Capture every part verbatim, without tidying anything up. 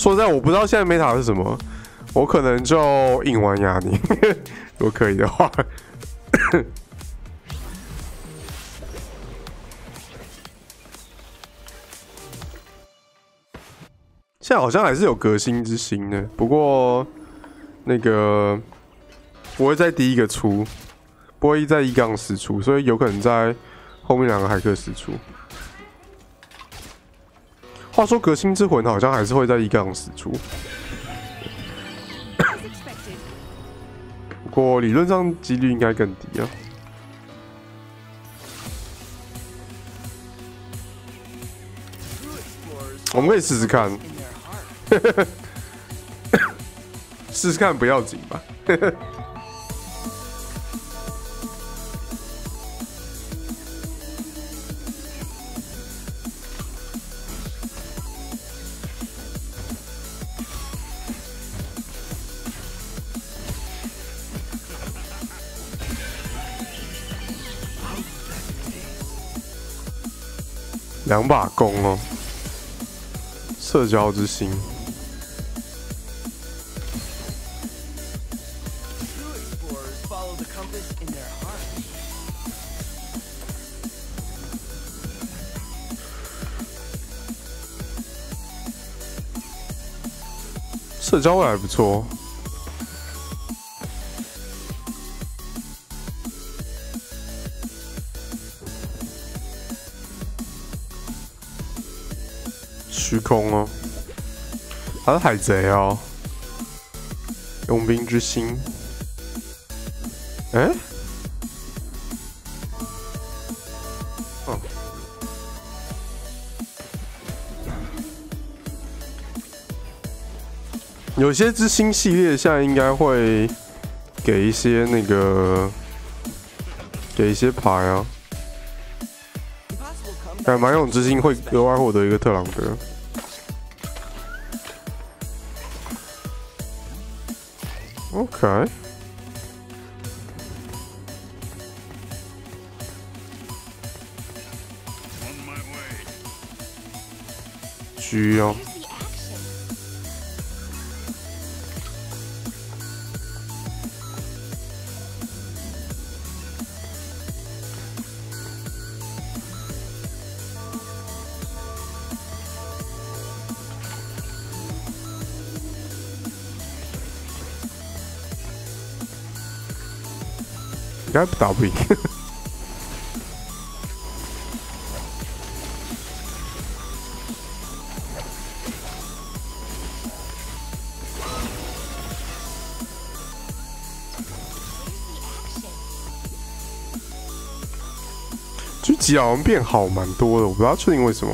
说实在，我不知道现在 meta 是什么，我可能就硬玩亚尼，如果可以的话。现在好像还是有革新之心的，不过那个不会在第一个出，不会在一杠十出，所以有可能在后面两个骇客十出。话说革新之魂好像还是会在一杠十出，不过理论上几率应该更低啊。我们可以试试看。试试看不要紧吧。两把弓哦，社交之心。社交位还不错。虚空哦，他是海贼哦，佣兵之心。哎、欸，哦，有些之星系列现在应该会给一些那个，给一些牌啊。哎，蛮勇之星会额外获得一个特朗德。OK。G 哦。应该打不赢。狙击好像变好蛮多的，我不知道确定为什么。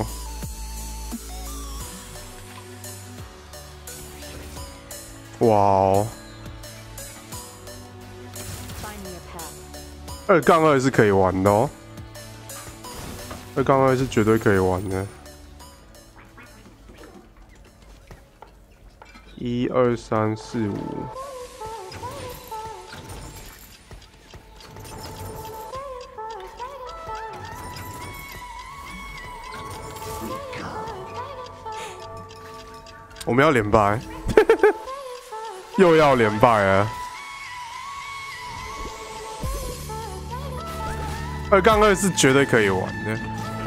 哇哦！二杠二是可以玩的哦，二杠二是绝对可以玩的。一二三四五，我们要连败，又要连败了。二杠二是绝对可以玩的，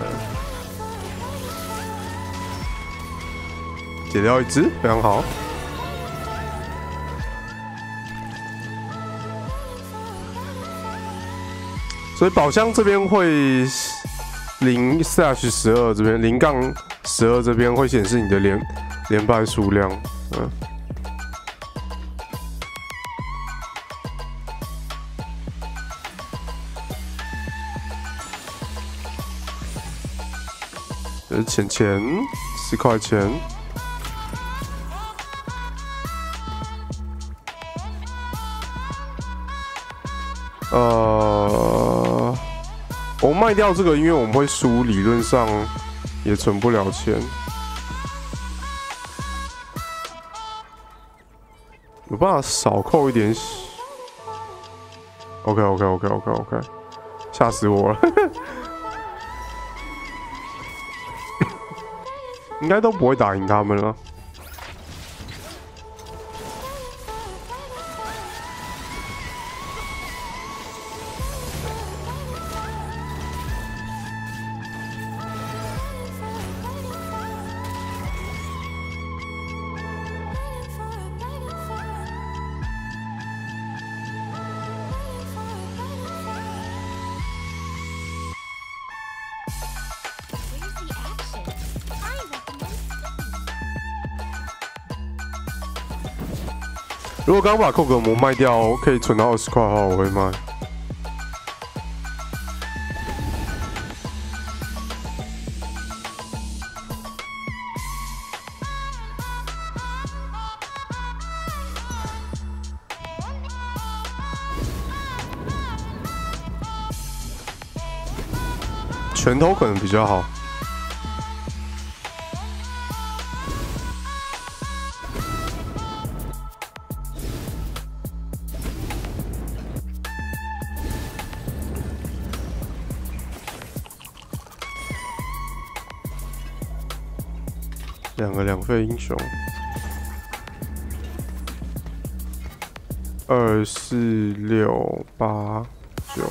解掉一只，非常好。所以宝箱这边会零 slash 十二这边零杠十二这边会显示你的连连败数量，嗯。这是钱钱，十块钱。呃，我卖掉这个，因为我们会输，理论上也存不了钱。有办法少扣一点。OK OK OK OK OK， 吓死我了。应该都不会打赢他们了。 如果刚把寇格魔卖掉，可以存到二十块的话，我会卖。拳头可能比较好。两个两费英雄，二四六八九。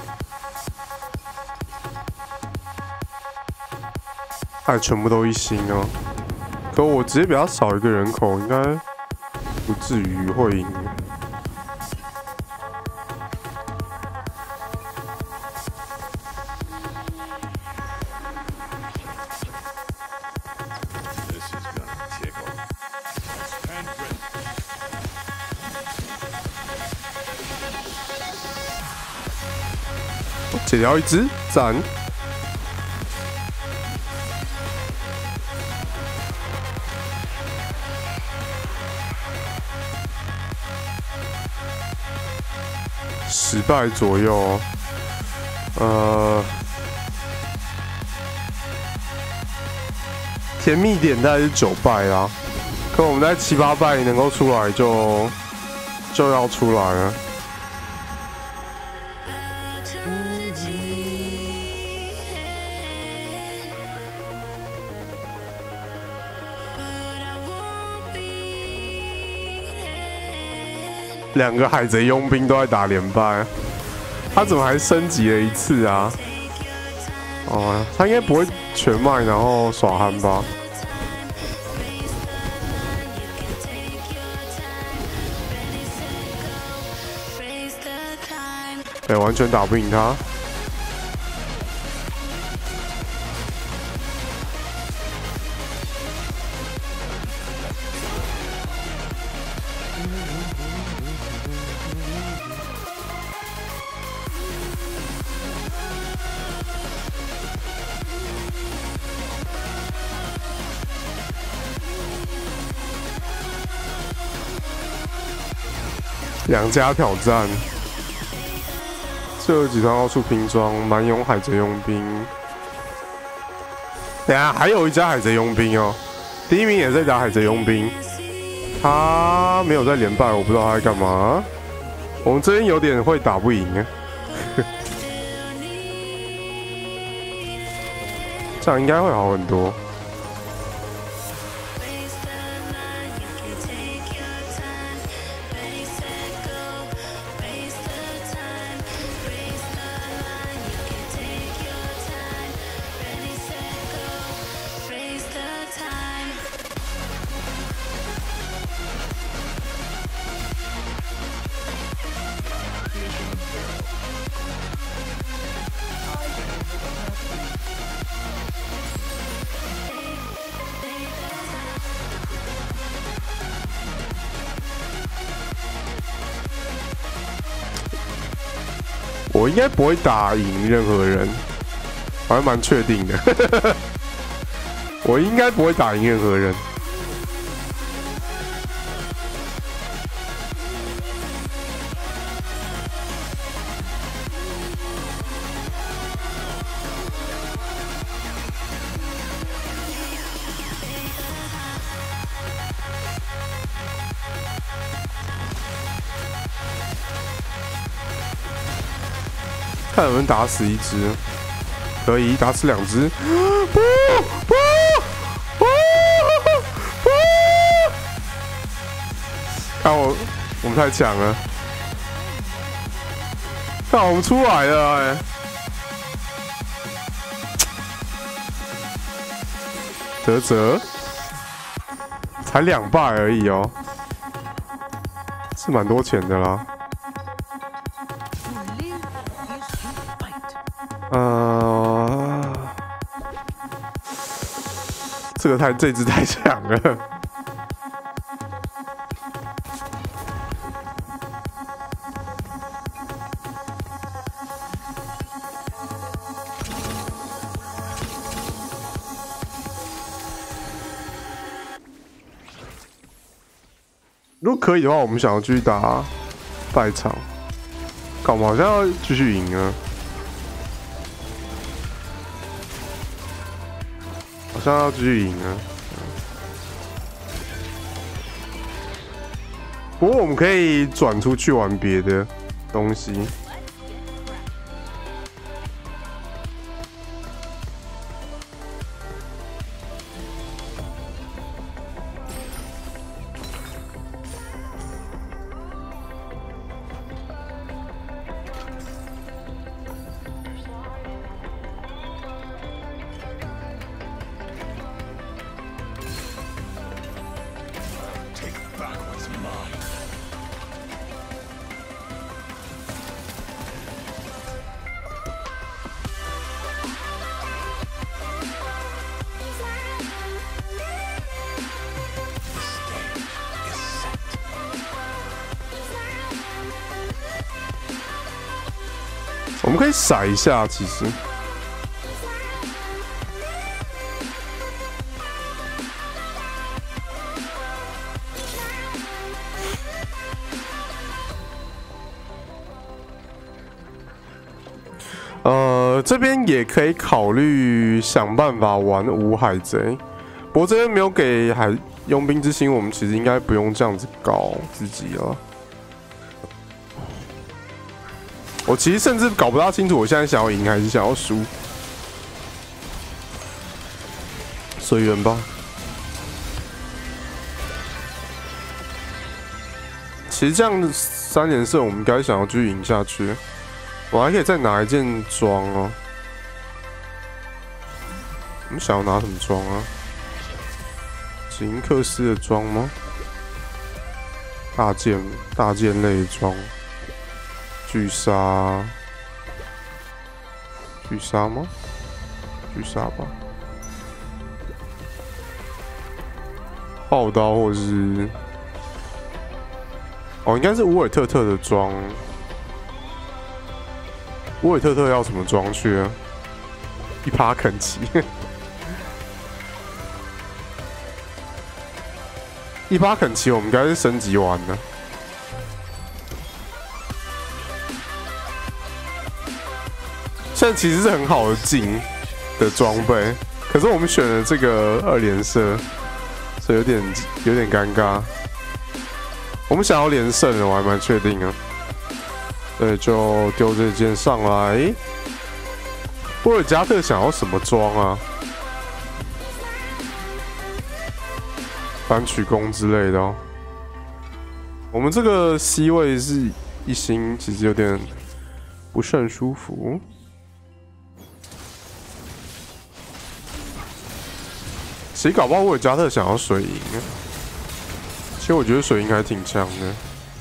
哎，全部都一星哦！可我直接比他少一个人口，应该不至于会赢。解掉一只，赞！ 十败左右，呃，甜蜜点大概是九败啦，可我们在七八败能够出来就就要出来了。两个海贼佣兵都在打连败，他怎么还升级了一次啊？哦，他应该不会全卖然后耍憨吧？对，完全打不赢他。 两家挑战，这几张要出拼装，蛮勇海贼佣兵。等下还有一家海贼佣兵哦，第一名也在打海贼佣兵，他没有在连败，我不知道他在干嘛。我们这边有点会打不赢啊，这样应该会好很多。 我应该不会打赢任何人，我还蛮确定的。我应该不会打赢任何人。看有人打死一只，可以打死两只。不不不不！看我，我们太强了！看我们出来了哎、欸！德泽才两败而已哦，是蛮多钱的啦。 呃，这个太这只太强了。 如果可以的话，我们想要继续打败场。搞我们好像要继续赢啊，好像要继续赢啊。不过我们可以转出去玩别的东西。我们可以甩一下，其实。呃，这边也可以考虑想办法玩五海贼，不过这边没有给海佣兵之心，我们其实应该不用这样子搞自己了。我其实甚至搞不大清楚，我现在想要赢还是想要输，随缘吧。其实这样三连胜，我们应该想要继续赢下去。我还可以再拿一件装哦。我们想要拿什么装啊？史因克斯的装吗？大剑大剑类装。巨鲨，巨鲨吗？巨鲨吧。爆刀或者是，哦，应该是乌尔特特的装。乌尔特特要什么装去啊？一趴肯奇，一趴肯奇，我们应该是升级完的。现在其实是很好的进的装备，可是我们选了这个二连射，所以有点有点尴尬。我们想要连胜的，我还蛮确定啊。对，就丢这件上来。波尔加特想要什么装啊？反曲弓之类的哦。我们这个 C 位是一星，其实有点不是很舒服。其实搞不好沃尔加特想要水银，其实我觉得水银还挺强的。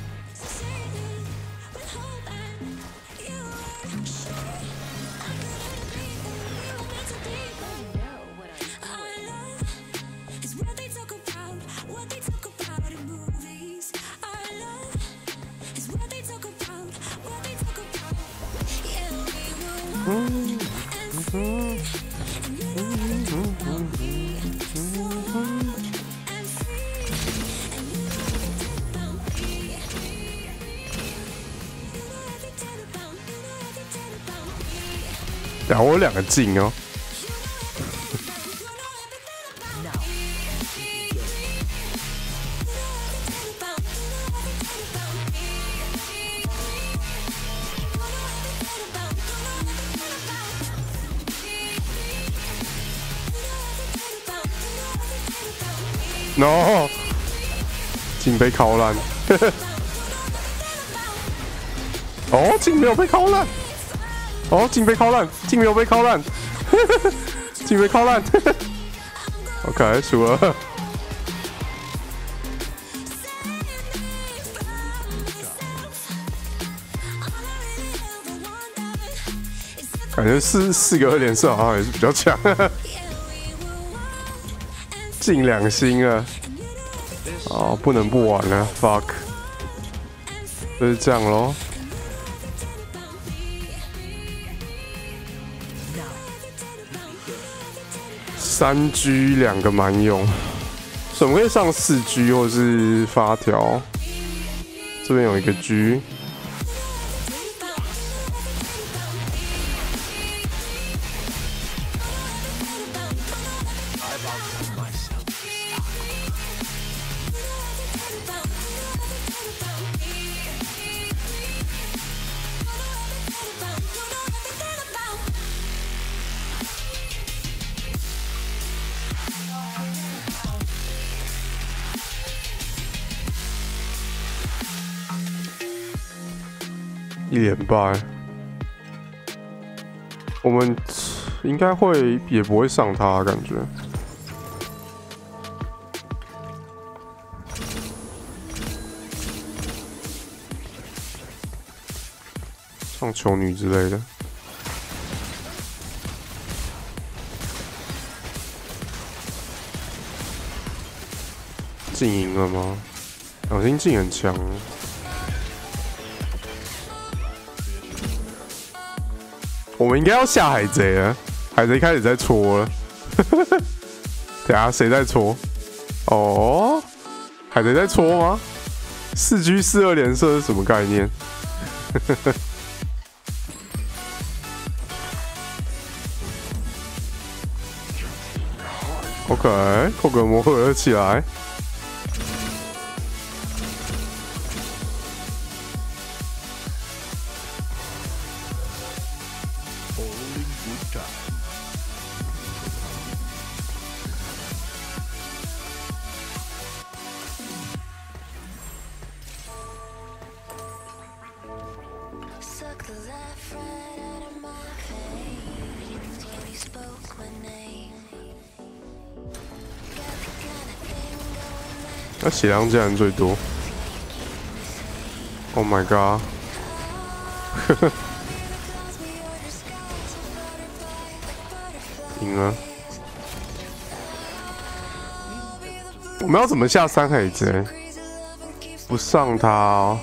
嗯嗯然后我有两个镜哦。no， 镜被敲烂。哦，镜没有被敲烂。哦，镜被敲烂，镜没有被敲烂，镜被敲烂。OK， 输了。感觉四四个二连胜好像也是比较强。进两星了，哦，不能不玩了 ，fuck， 就是这样咯。三 G 两个蛮勇， 所以我们可以上四 G 或是发条。这边有一个 G。 一连败，我们应该会也不会上他，感觉。上球女之类的。进赢了吗？两星进很强。 我们应该要下海贼了，海贼开始在戳了。等下谁在戳？哦，海贼在戳吗？四 G 四二连射是什么概念？OK， 寇格魔合了起来。 那血量竟然最多 ！Oh my god！ 赢了。我们要怎么下三海贼？不上他哦。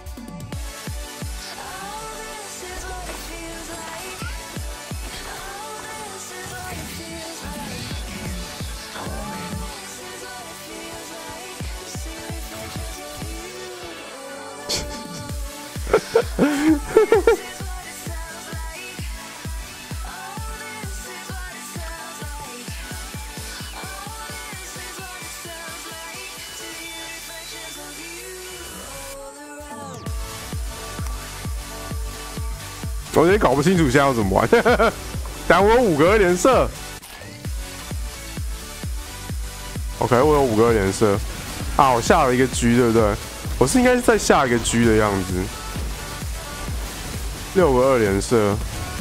我有点搞不清楚现在要怎么玩。但我有五个二连射。OK， 我有五个二连射。啊，我下了一个 G， 对不对？我是应该是再下一个 G 的样子。六个二连射，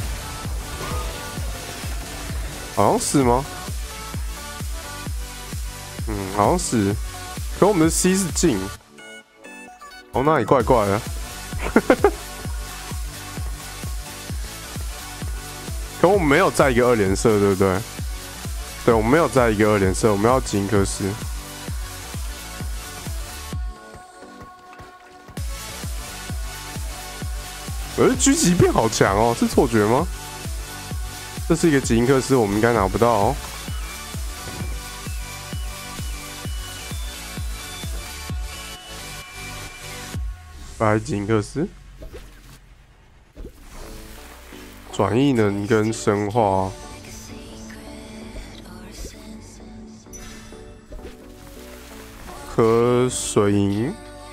好像是吗？嗯，好像是。可我们的 C 是进。哦，那也怪怪的。可我们没有再一个二连射，对不对？对，我们没有再一个二连射，我们要金克斯。我的狙击变好强哦，是错觉吗？这是一个吉因克斯，我们应该拿不到哦。白吉因克斯。 转异能跟生化，和水银，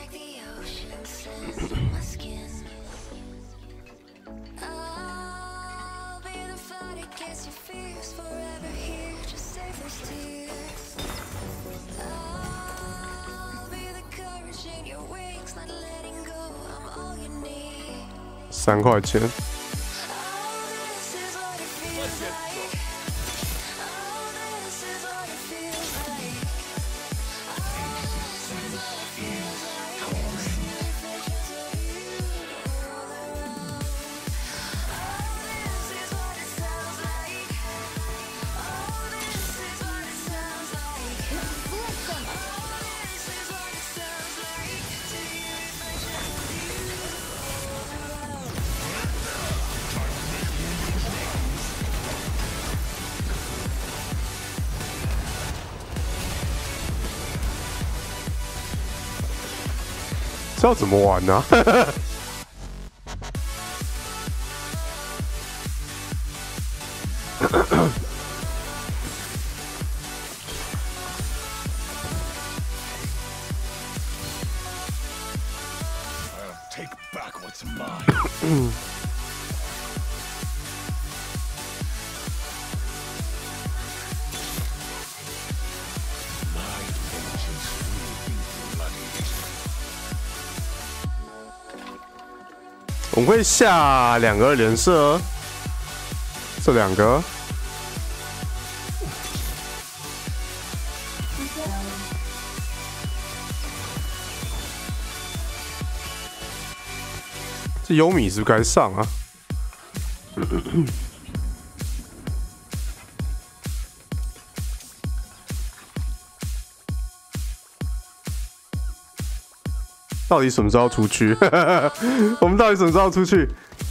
三块钱。 这要怎么玩呢、啊？嗯。我们会下两个连射，这两个。这优米是不是该上啊？到底什么时候出去？我们到底什么时候出去？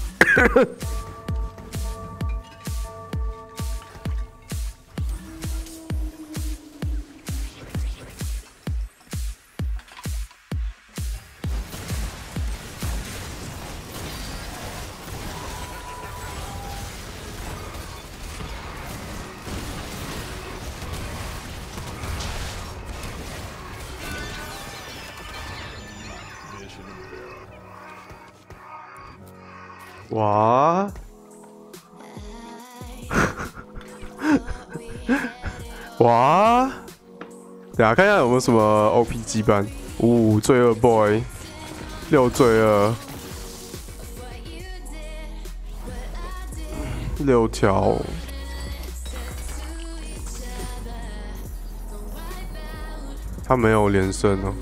哇！哇！等下看一下有没有什么 O P 羁绊。五罪恶 boy， 六罪恶，六条。他没有连胜哦。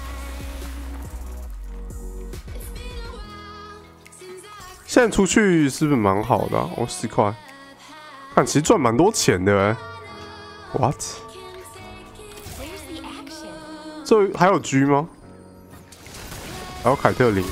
现在出去是不是蛮好的、啊？哦，十块，看其实赚蛮多钱的哎。What？ 这还有 G 吗？还有凯特琳。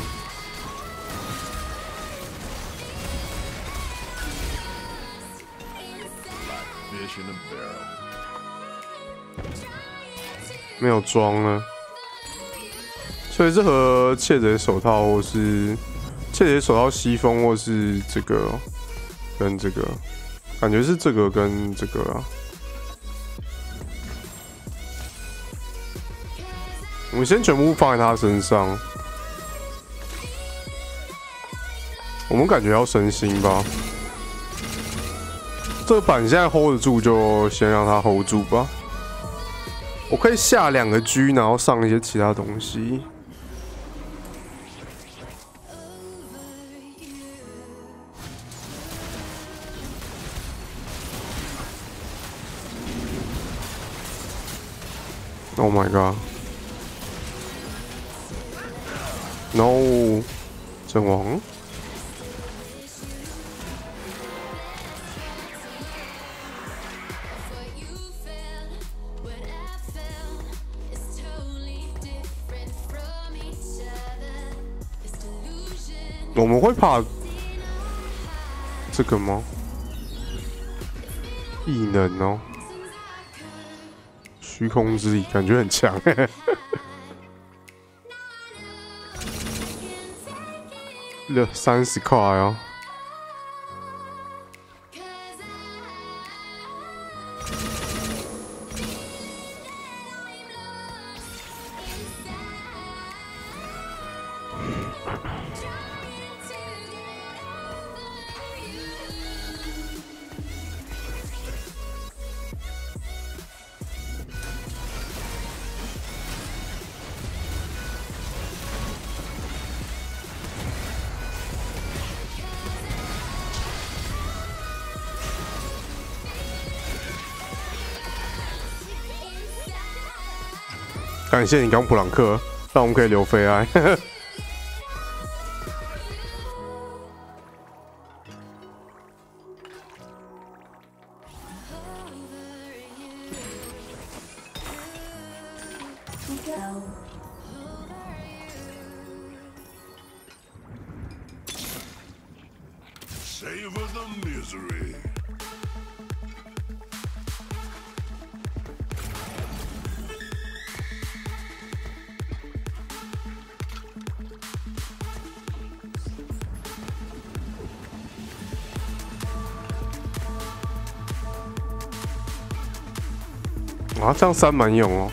没有装了，所以这和窃贼手套或是。窃贼手套西风，或是这个跟这个，感觉是这个跟这个啊。我们先全部放在他身上。我们感觉要升星吧。这个板现在 hold 得住，就先让他 hold 住吧。我可以下两个 G， 然后上一些其他东西。Oh my god! No， 阵亡。我们会怕这个吗？异能哦。虚空之力感觉很强哎，六三十块哦。感谢你刚普朗克，让我们可以留飞爱。 Savor the misery. 啊，这样三蛮勇哦。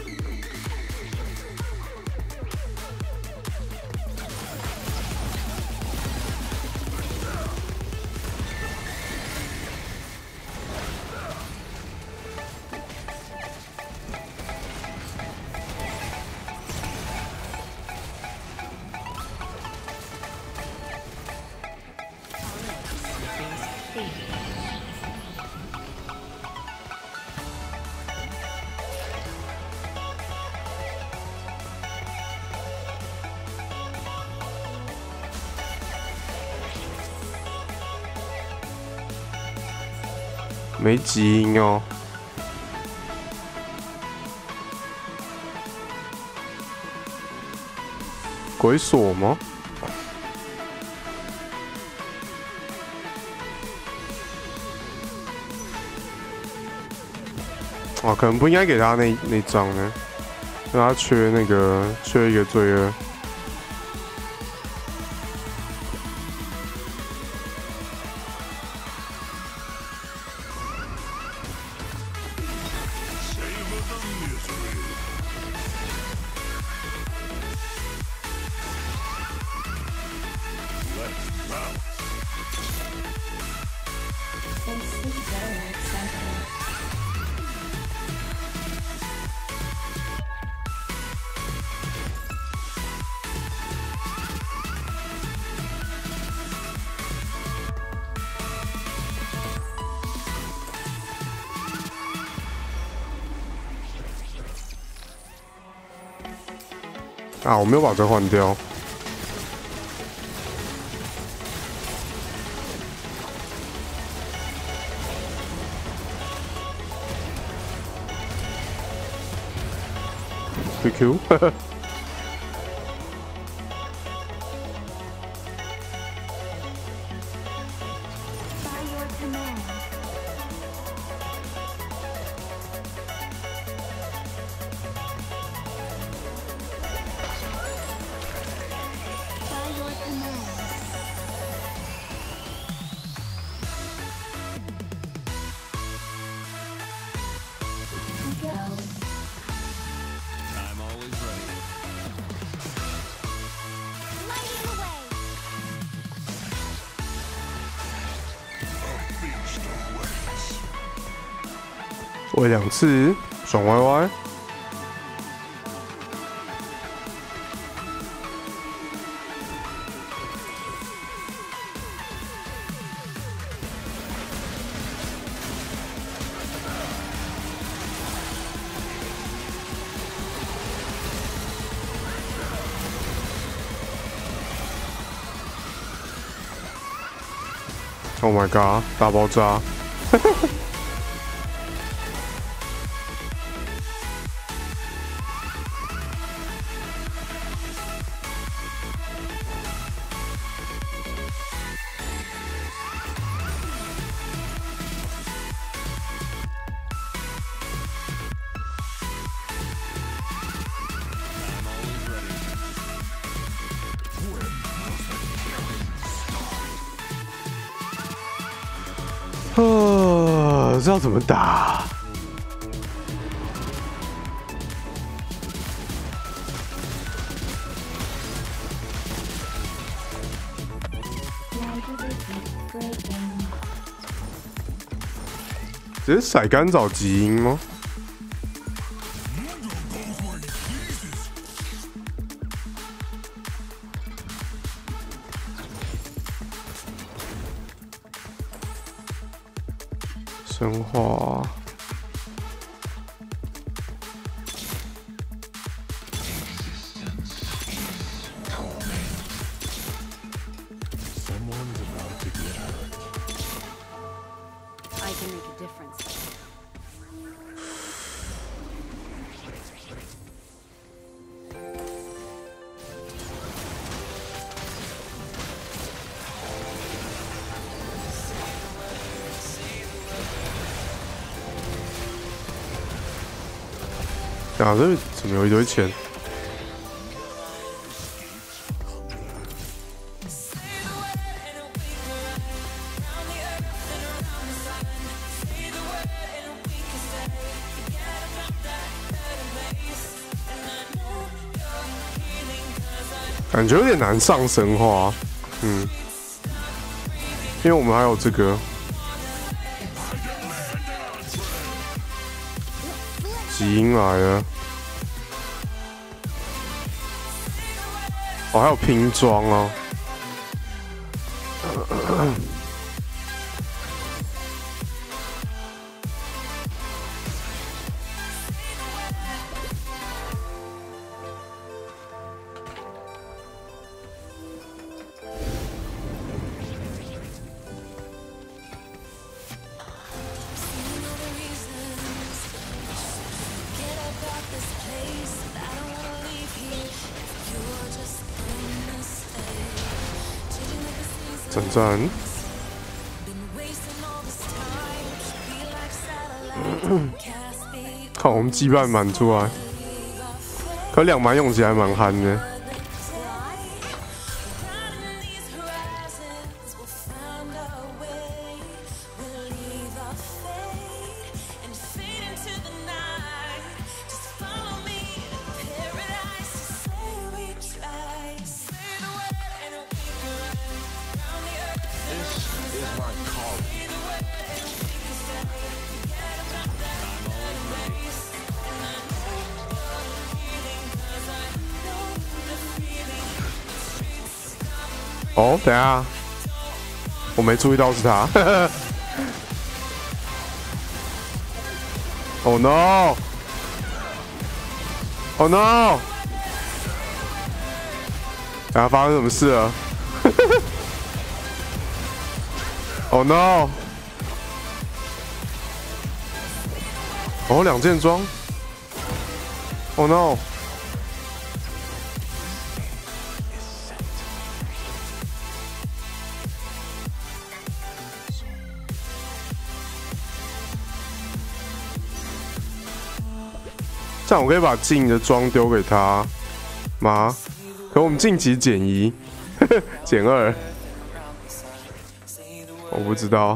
没基因哦，鬼锁吗？哦，可能不应该给他那那张呢，因为他缺那个缺一个罪恶。 啊，我没有把这换掉。Q Q， 呵呵。喂两次，爽歪歪。Oh my god！ 大爆炸！呃，这要怎么打？这是甩干找基因吗？生化。 啊，这怎么有一堆钱？ 感觉有点难上神话，嗯，因为我们还有这个基因来了，哦，还有拼装哦。赞赞，看我们羁绊满出来，可两蛮用起来蛮憨的。哦，等一下，我没注意到是他。Oh no! Oh no! 等下发生什么事了？Oh no! 哦，两件装。Oh no! 这样我可以把静的装丢给他吗？可我们晋级减一，减二，我不知道。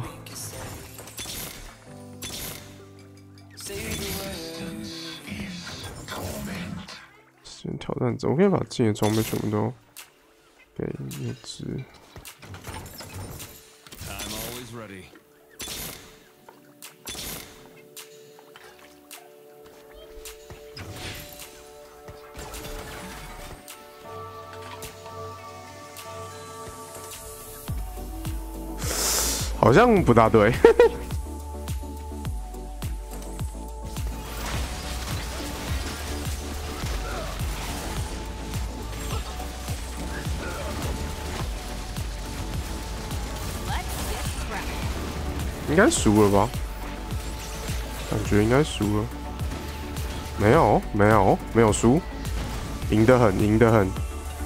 先挑战者，我可以把静的装备全部都给一只。好像不大对。应该输了吧？感觉应该输了。没有，没有，没有输，赢得很，赢得很。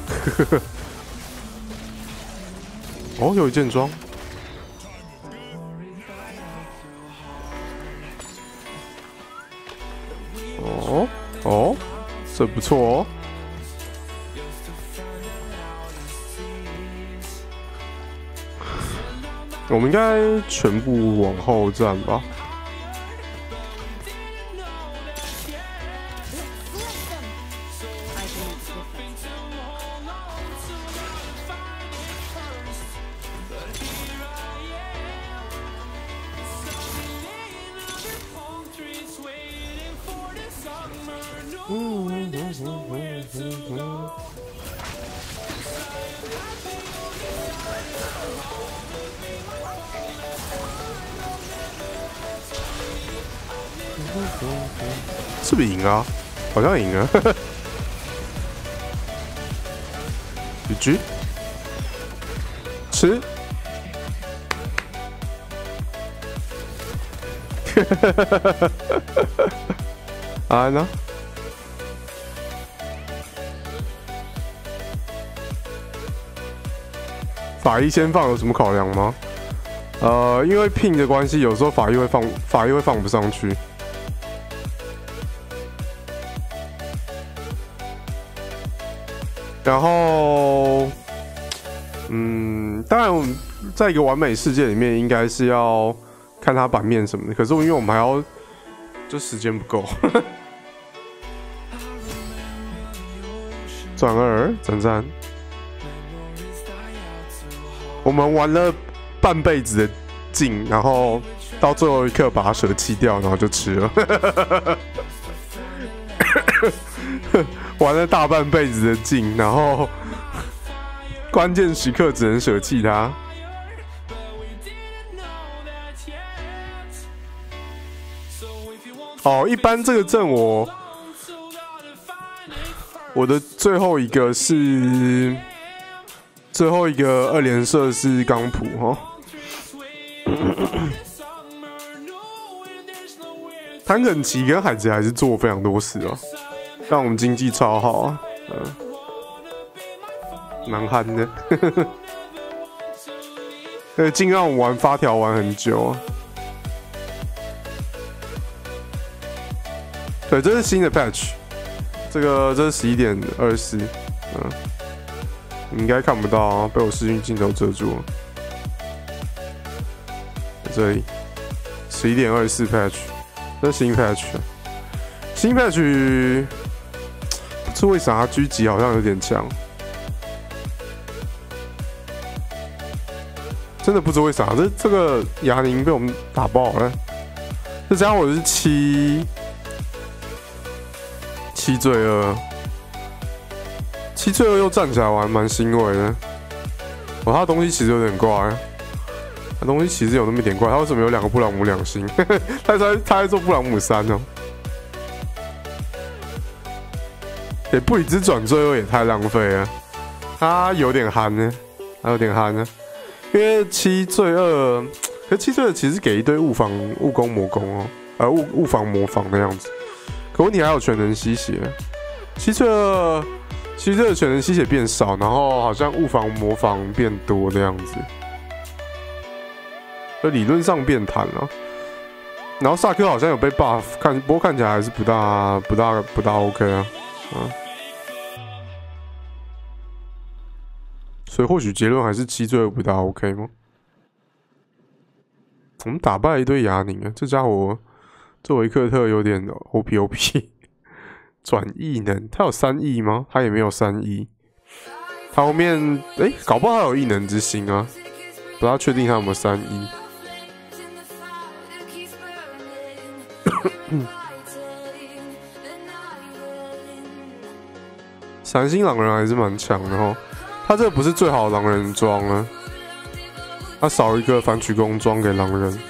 哦，有一件装。哦哦，这不错哦。我们应该全部往后站吧。是不是赢啊？好像赢了。一局吃。啊呢？法医先放有什么考量吗？呃，因为 ping 的关系，有时候法医会放，法医会放不上去。然后，嗯，当然，在一个完美世界里面，应该是要看它版面什么的。可是，因为我们还要，就时间不够。转二，赞赞。 我们玩了半辈子的劲，然后到最后一刻把它舍弃掉，然后就吃了。玩了大半辈子的劲，然后关键时刻只能舍弃它。哦，一般这个阵我我的最后一个是最后一个二连射是钢普哦。坦肯奇跟海贼还是做非常多事哦。让我们经济超好啊，嗯，蛮憨的，呃，尽让我玩发条玩很久啊。对，这是新的 patch， 这个这是十一点二十四，嗯，你应该看不到啊，被我视讯镜头遮住了。在这里，十一点二十四 patch， 这是新 patch， 新 patch。是为啥狙击好像有点强？真的不知为啥，这这个哑铃被我们打爆了。这家伙是七七罪二，七罪二又站起来玩，蛮欣慰的。哦，他的东西其实有点怪，他东西其实有那么一点怪。他为什么有两个布朗姆两星？他在他在做布朗姆三哦。欸，布里兹转罪恶也太浪费了，他有点憨呢，他有点憨呢，因为七罪恶，可七罪恶其实给一堆物防、物攻、魔攻哦，呃物物防魔防的样子，可问题还有全能吸血，七罪恶，七罪恶全能吸血变少，然后好像物防魔防变多的样子，所以理论上变弹了。然后萨克好像有被 buff， 看不过看起来还是不大不大不大 OK 啊。啊，所以或许结论还是七罪恶不大 OK 吗？我们打败了一堆哑宁啊，这家伙这维克特有点 O P O P 转异能，他有三亿吗？他也没有三亿，他后面哎、欸，搞不好他有异能之心啊，不大确定他有没有三亿。闪星狼人还是蛮强的哦，他这个不是最好的狼人装了，他少一个反曲弓装给狼人。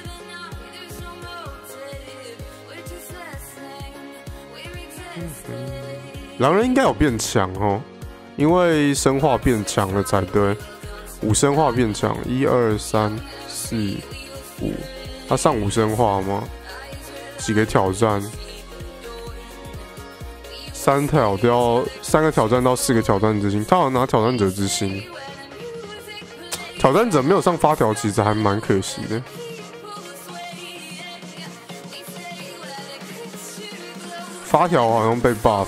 狼人应该有变强哦，因为生化变强了才对，五生化变强，一二三四五，他上五生化吗？几个挑战？三挑掉三个挑战到四个挑战之星，他好像拿挑战者之星。挑战者没有上发条，其实还蛮可惜的。发条好像被 buff。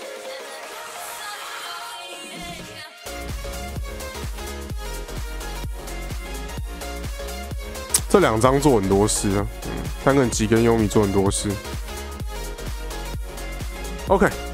这两张做很多事啊，嗯，单肯吉跟优米做很多事。OK。